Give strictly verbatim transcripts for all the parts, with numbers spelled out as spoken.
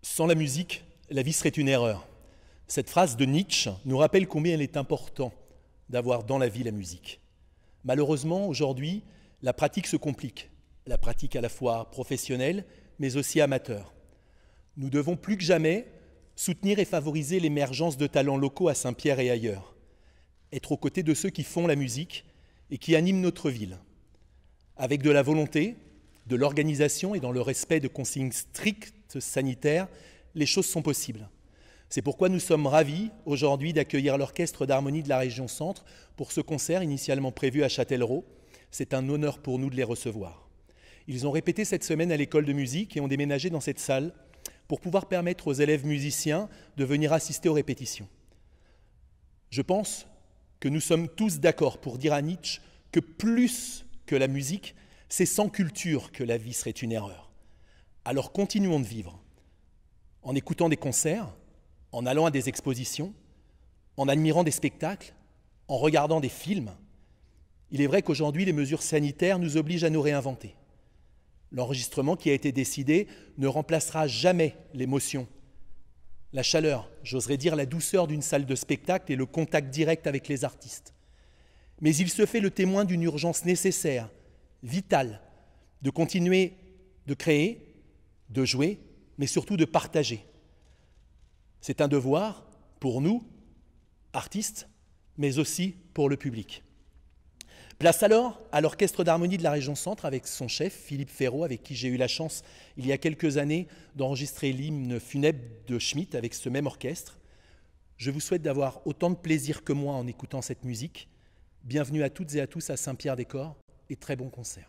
Sans la musique, la vie serait une erreur. Cette phrase de Nietzsche nous rappelle combien il est important d'avoir dans la vie la musique. Malheureusement, aujourd'hui, la pratique se complique. La pratique à la fois professionnelle, mais aussi amateur. Nous devons plus que jamais soutenir et favoriser l'émergence de talents locaux à Saint-Pierre et ailleurs. Être aux côtés de ceux qui font la musique et qui animent notre ville. Avec de la volonté, de l'organisation et dans le respect de consignes strictes sanitaires, les choses sont possibles. C'est pourquoi nous sommes ravis aujourd'hui d'accueillir l'Orchestre d'harmonie de la région Centre pour ce concert initialement prévu à Châtellerault. C'est un honneur pour nous de les recevoir. Ils ont répété cette semaine à l'école de musique et ont déménagé dans cette salle pour pouvoir permettre aux élèves musiciens de venir assister aux répétitions. Je pense que nous sommes tous d'accord pour dire à Nietzsche que plus que la musique, c'est sans culture que la vie serait une erreur. Alors continuons de vivre, en écoutant des concerts, en allant à des expositions, en admirant des spectacles, en regardant des films. Il est vrai qu'aujourd'hui, les mesures sanitaires nous obligent à nous réinventer. L'enregistrement qui a été décidé ne remplacera jamais l'émotion, la chaleur, j'oserais dire la douceur d'une salle de spectacle et le contact direct avec les artistes. Mais il se fait le témoin d'une urgence nécessaire, vitale, de continuer de créer, de jouer, mais surtout de partager. C'est un devoir pour nous, artistes, mais aussi pour le public. Place alors à l'Orchestre d'harmonie de la région Centre avec son chef, Philippe Ferraud, avec qui j'ai eu la chance, il y a quelques années, d'enregistrer l'hymne funèbre de Schmitt avec ce même orchestre. Je vous souhaite d'avoir autant de plaisir que moi en écoutant cette musique. Bienvenue à toutes et à tous à Saint-Pierre-des-Corps et très bon concert.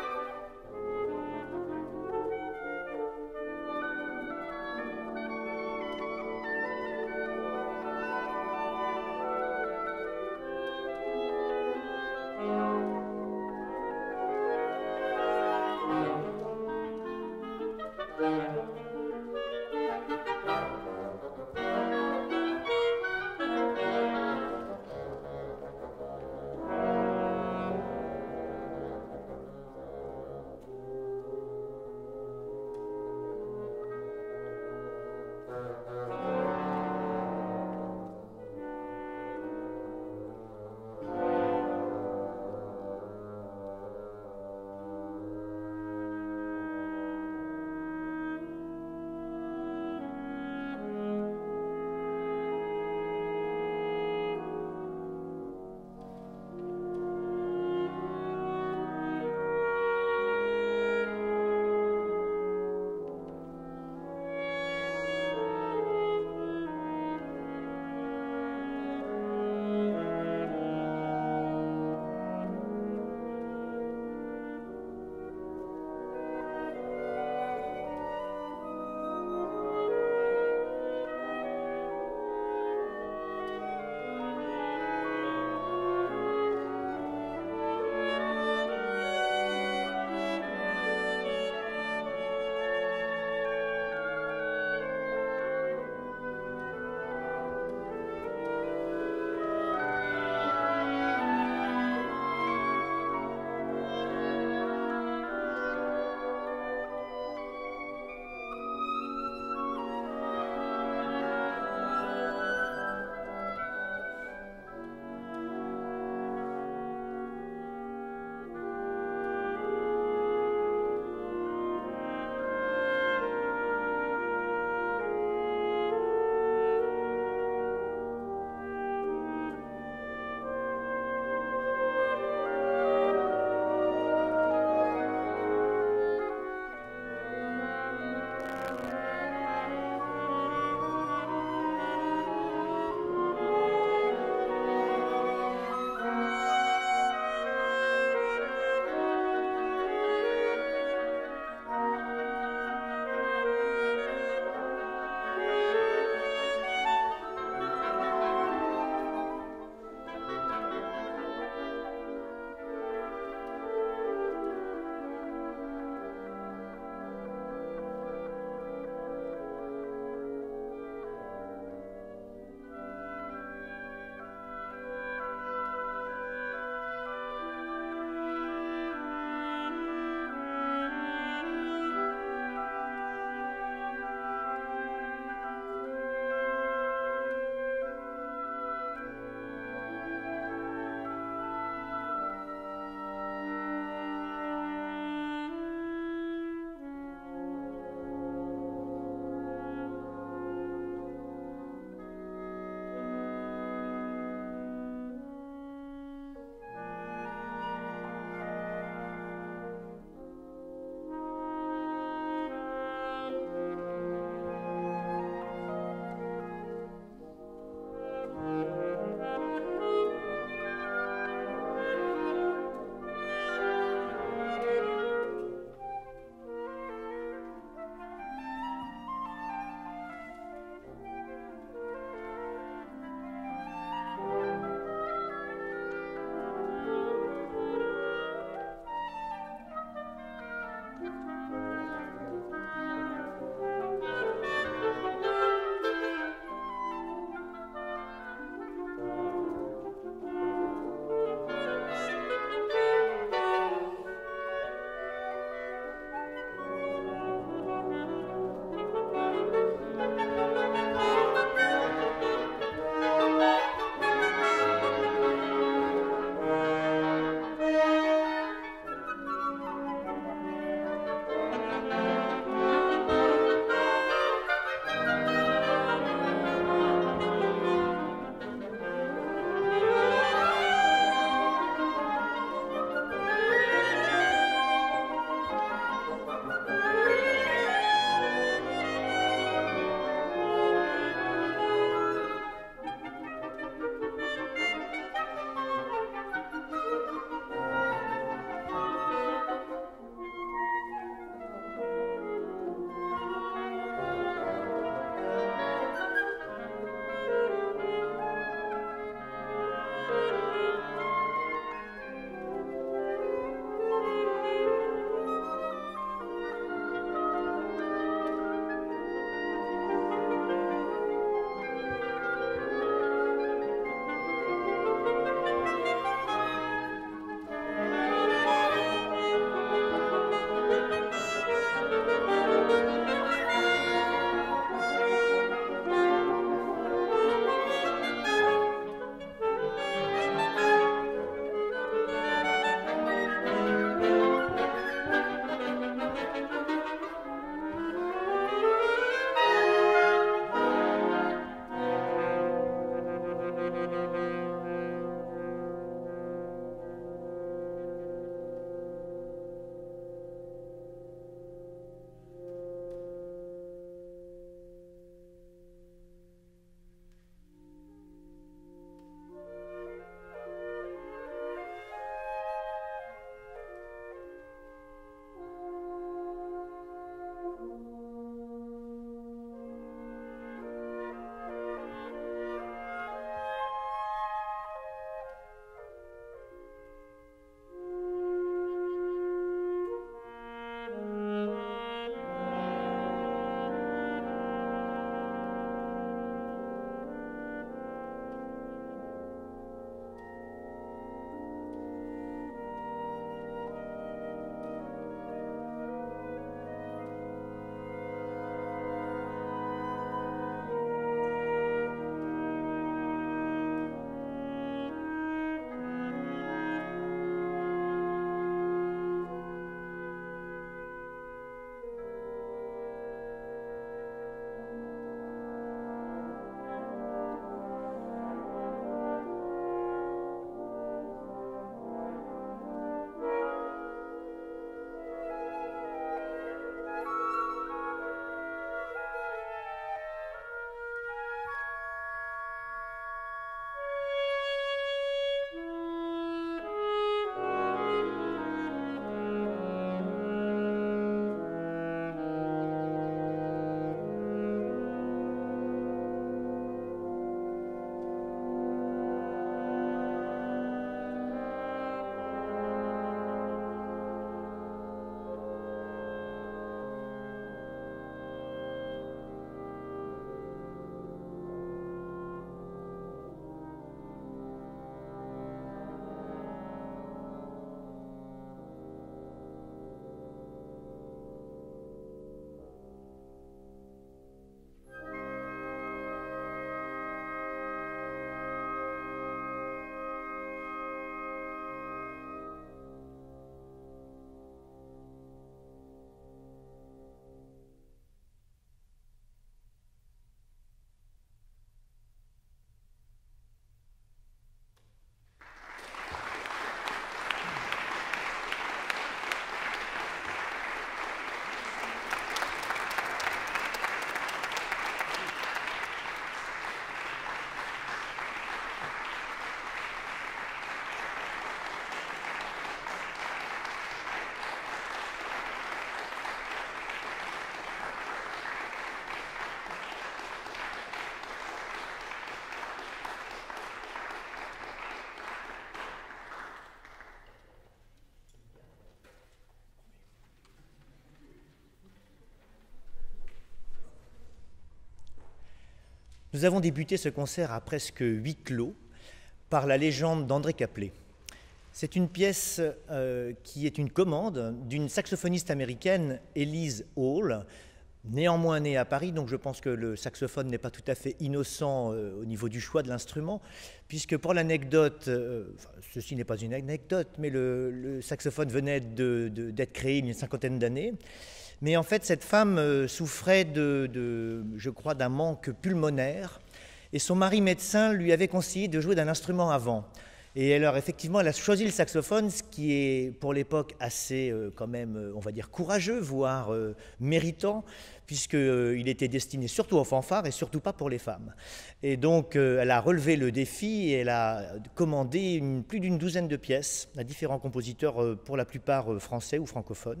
Nous avons débuté ce concert à presque huis clos par la légende d'André Caplet. C'est une pièce euh, qui est une commande d'une saxophoniste américaine, Elise Hall, néanmoins née à Paris, donc je pense que le saxophone n'est pas tout à fait innocent euh, au niveau du choix de l'instrument, puisque pour l'anecdote, euh, enfin, ceci n'est pas une anecdote, mais le, le saxophone venait de, de, d'être créé il y a une cinquantaine d'années. Mais en fait, cette femme euh, souffrait, de, de, je crois, d'un manque pulmonaire, et son mari médecin lui avait conseillé de jouer d'un instrument avant. Et alors, effectivement, elle a choisi le saxophone, ce qui est, pour l'époque, assez, euh, quand même, euh, on va dire, courageux, voire euh, méritant, puisqu'il euh, était destiné surtout aux fanfares et surtout pas pour les femmes. Et donc, euh, elle a relevé le défi et elle a commandé une, plus d'une douzaine de pièces à différents compositeurs, euh, pour la plupart euh, français ou francophones.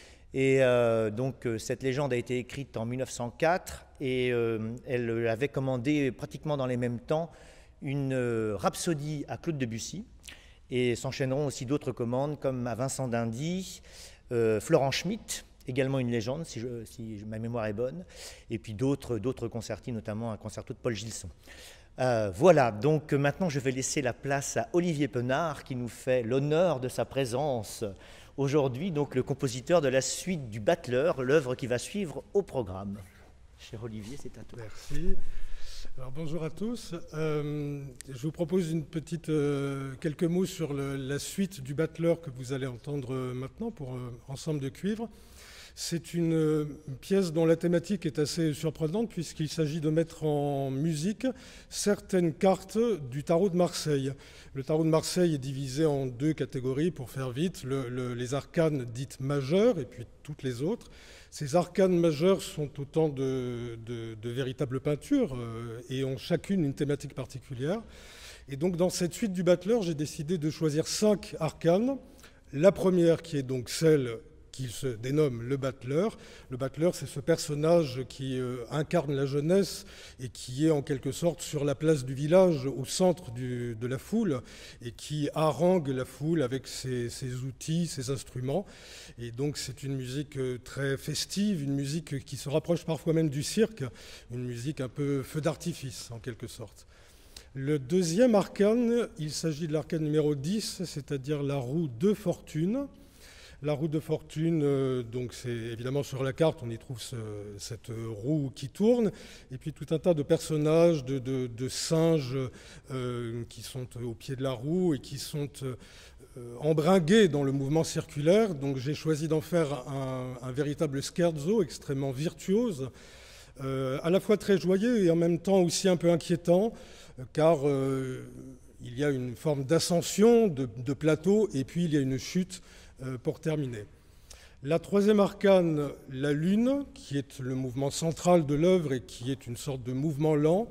Et euh, donc, euh, cette légende a été écrite en mille neuf cent quatre et euh, elle avait commandé pratiquement dans les mêmes temps une euh, rhapsodie à Claude Debussy, et s'enchaîneront aussi d'autres commandes comme à Vincent d'Indy, euh, Florent Schmitt, également une légende si, je, si ma mémoire est bonne, et puis d'autres d'autres concertis, notamment un concerto de Paul Gilson. Euh, voilà, donc maintenant je vais laisser la place à Olivier Penard qui nous fait l'honneur de sa présence aujourd'hui, donc le compositeur de la suite du Battleur, l'œuvre qui va suivre au programme. Cher Olivier, c'est à toi. Merci. Alors, bonjour à tous. Euh, je vous propose une petite, euh, quelques mots sur le, la suite du Battleur que vous allez entendre maintenant pour euh, Ensemble de cuivre. C'est une, une pièce dont la thématique est assez surprenante puisqu'il s'agit de mettre en musique certaines cartes du tarot de Marseille. Le tarot de Marseille est divisé en deux catégories pour faire vite, le, le, les arcanes dites majeures et puis toutes les autres. Ces arcanes majeures sont autant de, de, de véritables peintures euh, et ont chacune une thématique particulière. Et donc dans cette suite du Battleur, j'ai décidé de choisir cinq arcanes. La première qui est donc celle qui se dénomme le Battleur. Le Battleur, c'est ce personnage qui euh, incarne la jeunesse et qui est en quelque sorte sur la place du village, au centre du, de la foule, et qui harangue la foule avec ses, ses outils, ses instruments. Et donc c'est une musique très festive, une musique qui se rapproche parfois même du cirque, une musique un peu feu d'artifice en quelque sorte. Le deuxième arcane, il s'agit de l'arcane numéro dix, c'est-à-dire la roue de fortune. La roue de fortune, euh, donc c'est évidemment sur la carte, on y trouve ce, cette roue qui tourne, et puis tout un tas de personnages, de, de, de singes euh, qui sont au pied de la roue et qui sont euh, embringués dans le mouvement circulaire. Donc j'ai choisi d'en faire un, un véritable scherzo extrêmement virtuose, euh, à la fois très joyeux et en même temps aussi un peu inquiétant, car euh, il y a une forme d'ascension, de, de plateau, et puis il y a une chute pour terminer. La troisième arcane, la lune, qui est le mouvement central de l'œuvre et qui est une sorte de mouvement lent.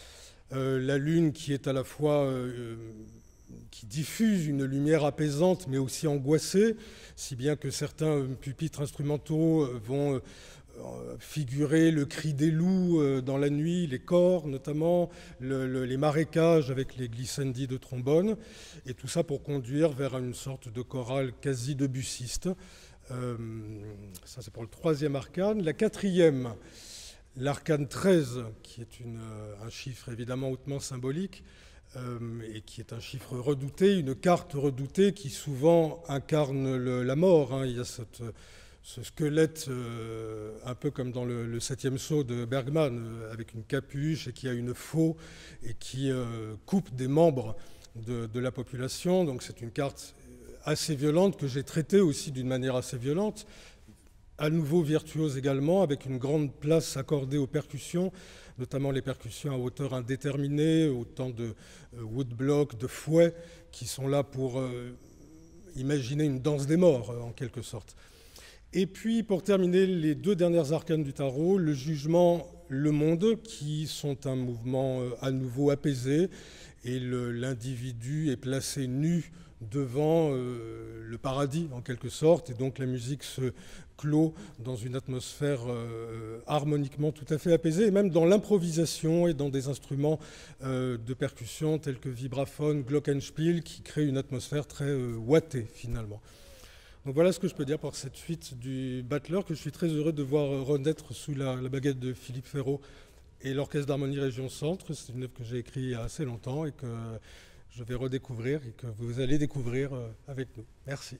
Euh, la lune qui est à la fois, euh, qui diffuse une lumière apaisante mais aussi angoissée, si bien que certains pupitres instrumentaux vont figurer le cri des loups dans la nuit, les cors notamment, le, le, les marécages avec les glissandi de trombone, et tout ça pour conduire vers une sorte de chorale quasi debussiste. Euh, ça c'est pour le troisième arcane. La quatrième, l'arcane treize, qui est une, un chiffre évidemment hautement symbolique, euh, et qui est un chiffre redouté, une carte redoutée qui souvent incarne le, la mort. Hein. Il y a cette... ce squelette euh, un peu comme dans le, le septième saut de Bergman, euh, avec une capuche et qui a une faux et qui euh, coupe des membres de, de la population. Donc c'est une carte assez violente que j'ai traitée aussi d'une manière assez violente, à nouveau virtuose également, avec une grande place accordée aux percussions, notamment les percussions à hauteur indéterminée, autant de euh, woodblock, de fouet, qui sont là pour euh, imaginer une danse des morts, euh, en quelque sorte. Et puis, pour terminer, les deux dernières arcanes du tarot, le jugement, le monde, qui sont un mouvement à nouveau apaisé, et l'individu est placé nu devant euh, le paradis, en quelque sorte, et donc la musique se clôt dans une atmosphère euh, harmoniquement tout à fait apaisée, et même dans l'improvisation et dans des instruments euh, de percussion tels que vibraphone, glockenspiel, qui créent une atmosphère très euh, ouatée, finalement. Donc voilà ce que je peux dire pour cette suite du Battleur, que je suis très heureux de voir renaître sous la, la baguette de Philippe Ferraud Et l'Orchestre d'harmonie Région Centre, c'est une œuvre que j'ai écrite il y a assez longtemps et que je vais redécouvrir et que vous allez découvrir avec nous. Merci.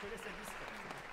te laisse à distance.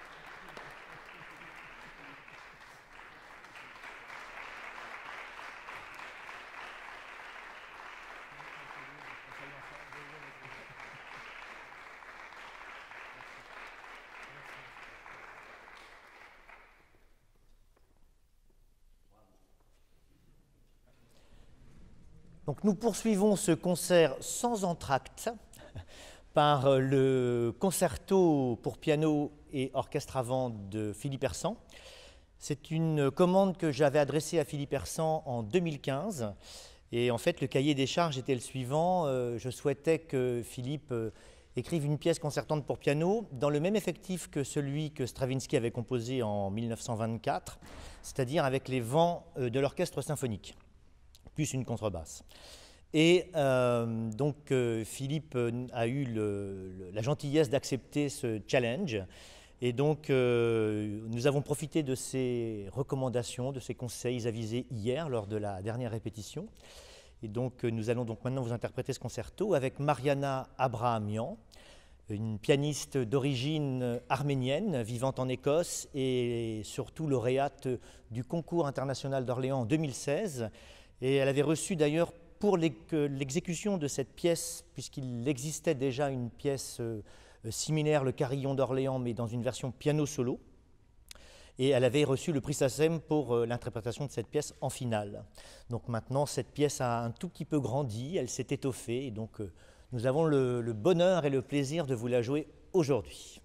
Donc nous poursuivons ce concert sans entr'acte par le concerto pour piano et orchestre à vent de Philippe Hersan. C'est une commande que j'avais adressée à Philippe Hersan en deux mille quinze. Et en fait, le cahier des charges était le suivant. Je souhaitais que Philippe écrive une pièce concertante pour piano dans le même effectif que celui que Stravinsky avait composé en mille neuf cent vingt-quatre, c'est-à-dire avec les vents de l'orchestre symphonique, plus une contrebasse. Et euh, donc euh, Philippe a eu le, le, la gentillesse d'accepter ce challenge. Et donc euh, nous avons profité de ses recommandations, de ses conseils avisés hier lors de la dernière répétition. Et donc euh, nous allons donc maintenant vous interpréter ce concerto avec Mariana Abrahamian, une pianiste d'origine arménienne vivant en Écosse et surtout lauréate du concours international d'Orléans en deux mille seize. Et elle avait reçu d'ailleurs pour l'exécution de cette pièce, puisqu'il existait déjà une pièce euh, similaire, Le Carillon d'Orléans, mais dans une version piano solo. Et elle avait reçu le prix SACEM pour euh, l'interprétation de cette pièce en finale. Donc maintenant, cette pièce a un tout petit peu grandi, elle s'est étoffée, et donc euh, nous avons le, le bonheur et le plaisir de vous la jouer aujourd'hui.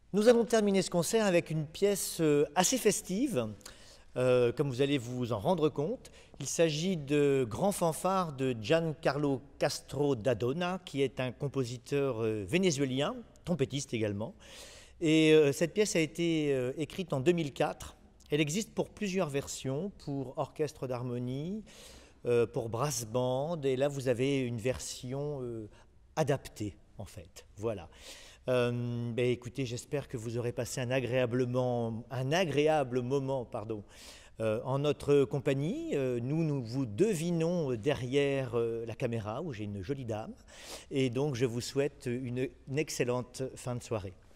Nous allons terminer ce concert avec une pièce assez festive, euh, comme vous allez vous en rendre compte. Il s'agit de Grand Fanfare de Giancarlo Castro d'Adona, qui est un compositeur vénézuélien, trompettiste également. Et euh, cette pièce a été euh, écrite en deux mille quatre. Elle existe pour plusieurs versions, pour orchestre d'harmonie, euh, pour brass band, et là vous avez une version euh, adaptée en fait. Voilà. Euh, ben, écoutez, j'espère que vous aurez passé un, agréablement, un agréable moment pardon, euh, en notre compagnie. Euh, nous, nous vous devinons derrière euh, la caméra où j'ai une jolie dame, et donc je vous souhaite une, une excellente fin de soirée.